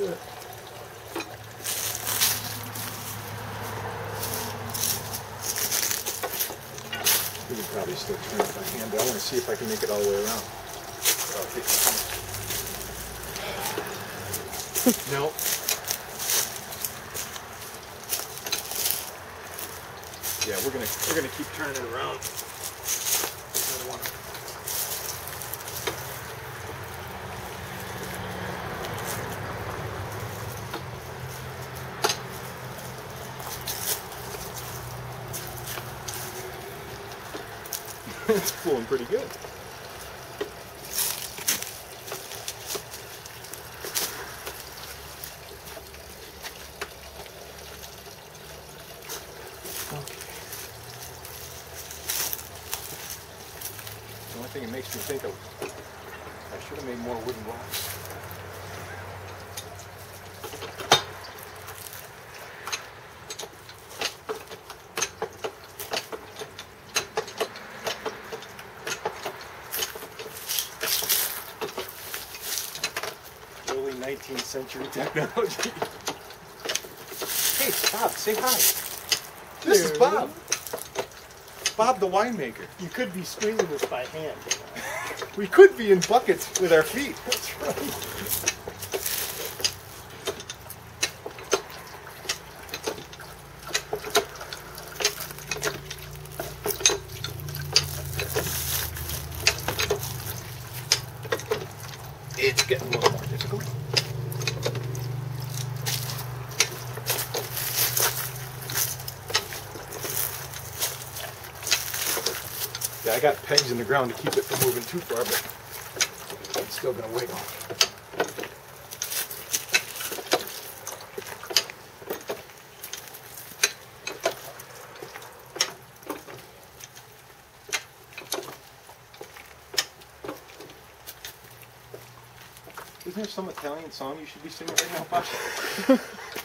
do it. We can probably still turn it by hand, but I want to see if I can make it all the way around. No. Yeah, we're gonna keep turning it around. I don't want to. It's flowing pretty good. The only thing it makes me think of, I should have made more wooden blocks. Early 19th century technology. Hey, Bob, say hi. This is Bob. Bob the winemaker. You could be squeezing this by hand. We could be in buckets with our feet. That's right. It's getting a little more difficult. Yeah, I got pegs in the ground to keep it from moving too far, but it's still going to wiggle. Isn't there some Italian song you should be singing right now, Bob?